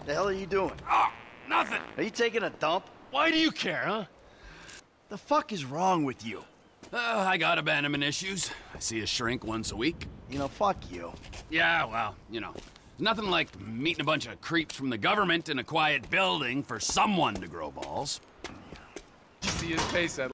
The hell are you doing? Oh, nothing. Are you taking a dump? Why do you care, huh? The fuck is wrong with you? I got abandonment issues. I see a shrink once a week. You know, fuck you. Yeah, well, you know. Nothing like meeting a bunch of creeps from the government in a quiet building for someone to grow balls. See his face at